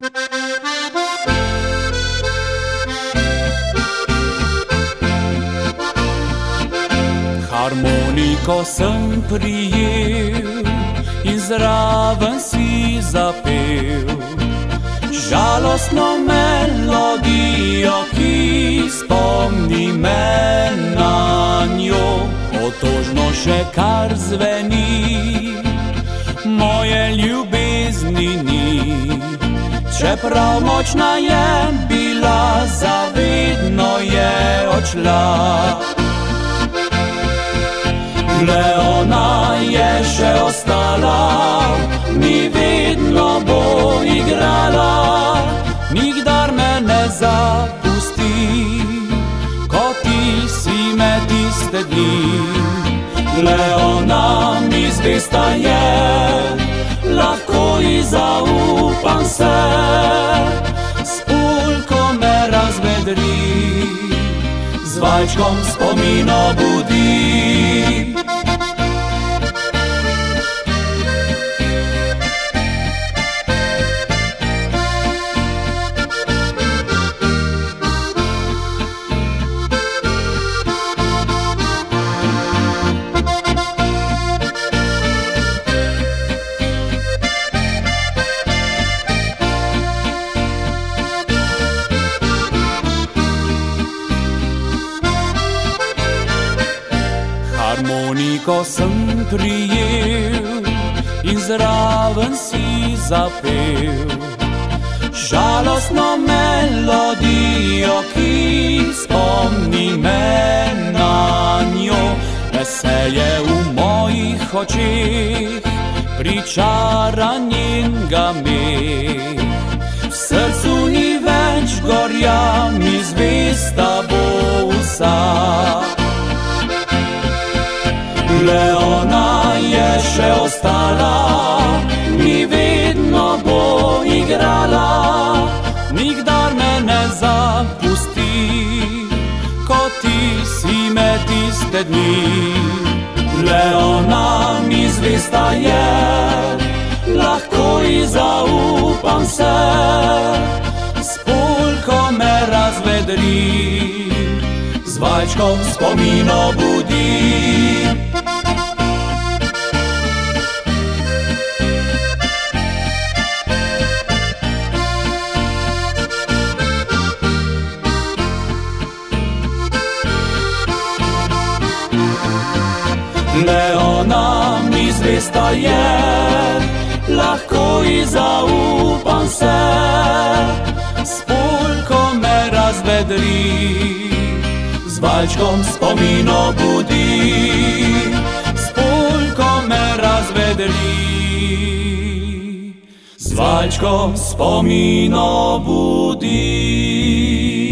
Harmoniko sem prijel in zraven si zapel žalostno melodijo, ki spomni me na njo. Otožno še kar zveni, moje ljubezni ni, čeprav močna je bila, zavedno je odšla. Le ona je še ostala, mi vedno bo igrala, nikdar me ne zapusti, ko ti si me tiste dni. Le ona mi zvesta je, lahko ji zaupam se, s pulko me razvedri, z valčkom spomino budi. Harmoniko sem prijel in zraven si zapel žalostno melodijo, ki spomni me na njo. Veselje v mojih očeh pričara njen gameh, v srcu ni več gorja, mi zvesta bo vsa. Le ona je še ostala, mi vedno bo igrala, nikdar me ne zapusti, ko ti si me tiste dni. Le ona mi zvesta je, lahko ji zaupam se, s pulko me razvedri, z valčkom spomino budi. Le ona mi zvesta je, lahko ji zaupam se, s pulko me razvedri, z valčkom spomino budi. S pulko me razvedri, z valčkom spomino budi.